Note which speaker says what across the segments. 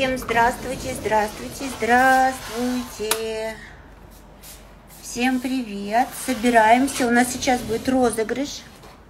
Speaker 1: Всем здравствуйте, здравствуйте, здравствуйте. Всем привет. Собираемся. У нас сейчас будет розыгрыш.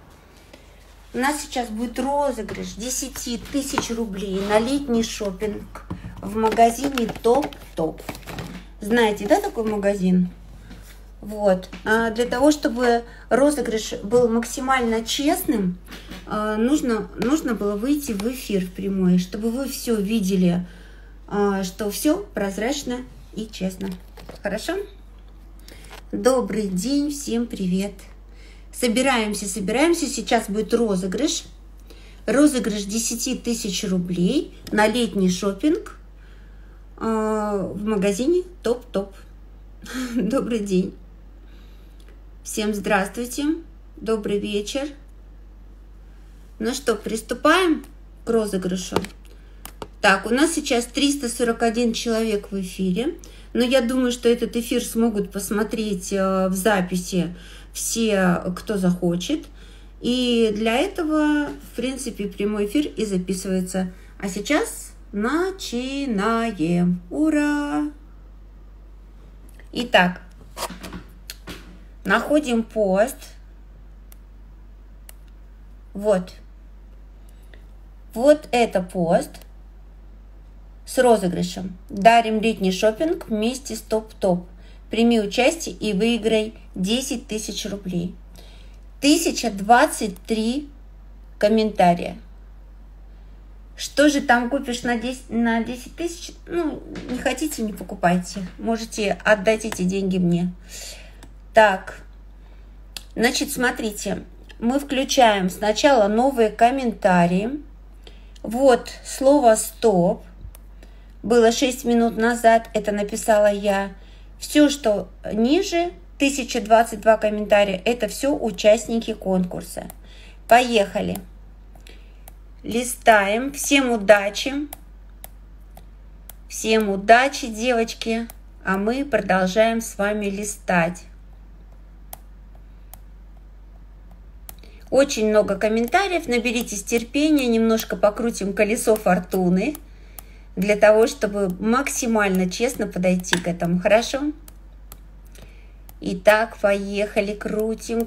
Speaker 1: 10 тысяч рублей на летний шопинг в магазине Топ-Топ. Знаете, да, такой магазин? Вот. Для того, чтобы розыгрыш был максимально честным, нужно было выйти в эфир в прямой, чтобы вы все видели, что все прозрачно и честно. Хорошо? Добрый день, всем привет. Собираемся. Сейчас будет розыгрыш. Розыгрыш 10 тысяч рублей на летний шопинг в магазине Топ-Топ. Добрый день. Всем здравствуйте. Добрый вечер. Ну что, приступаем к розыгрышу. Так, у нас сейчас 341 человек в эфире. Но я думаю, что этот эфир смогут посмотреть в записи все, кто захочет. И для этого, в принципе, прямой эфир и записывается. А сейчас начинаем. Ура! Итак, находим пост. Вот это пост с розыгрышем. Дарим летний шопинг вместе с Топ-Топ. Прими участие и выиграй 10 тысяч рублей. 1023 комментария. Что же там купишь на 10 тысяч? Ну, не хотите, не покупайте. Можете отдать эти деньги мне. Так, значит, смотрите. Мы включаем сначала новые комментарии. Вот слово «стоп». Было 6 минут назад, это написала я. Все, что ниже, 1022 комментария, это все участники конкурса. Поехали. Листаем. Всем удачи. Всем удачи, девочки. А мы продолжаем с вами листать. Очень много комментариев. Наберитесь терпения, немножко покрутим колесо фортуны, для того, чтобы максимально честно подойти к этому. Хорошо? Итак, поехали. Крутим.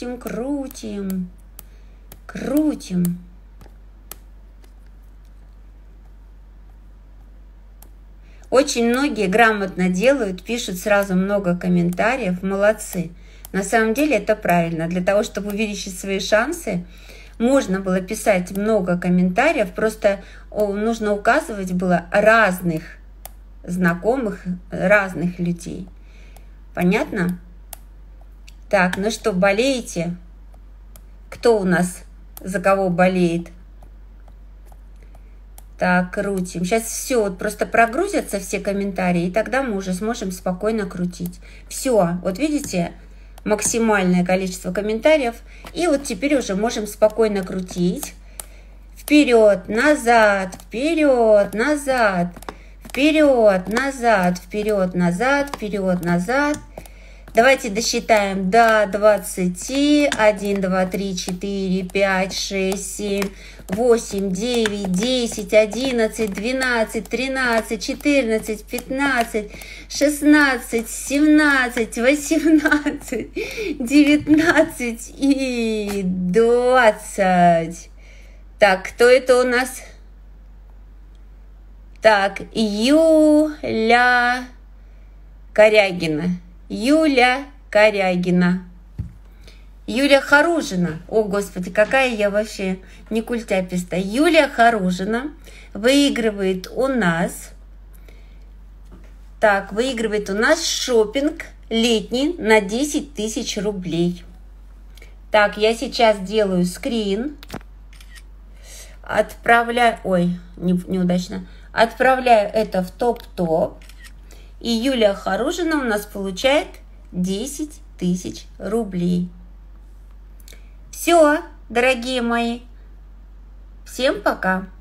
Speaker 1: Очень многие грамотно делают, пишут сразу много комментариев. Молодцы. На самом деле это правильно. Для того, чтобы увеличить свои шансы, можно было писать много комментариев, просто нужно указывать было разных знакомых, разных людей. Понятно? Так, ну что, болеете? Кто у нас за кого болеет? Так, крутим. Сейчас все, вот просто прогрузятся все комментарии, и тогда мы уже сможем спокойно крутить. Все, вот видите, максимальное количество комментариев. И вот теперь уже можем спокойно крутить. Вперед, назад, вперед, назад, вперед, назад, вперед, назад, вперед, назад. Давайте досчитаем до 20. 1, 2, 3, 4, 5, 6, 7, 8, 9, 10, 11, 12, 13, 14, 15, 16, 17, 18, 19 и 20. Так, кто это у нас? Так, Юля Корягина. Юля Корягина. Юля Харужина. О, Господи, какая я вообще не культяпистая. Юля Харужина выигрывает у нас. Так, выигрывает у нас шопинг летний на 10 тысяч рублей. Так, я сейчас делаю скрин. Отправляю... Ой, неудачно. Отправляю это в Топ-Топ. И Юлия Харужина у нас получает 10 тысяч рублей. Все, дорогие мои. Всем пока.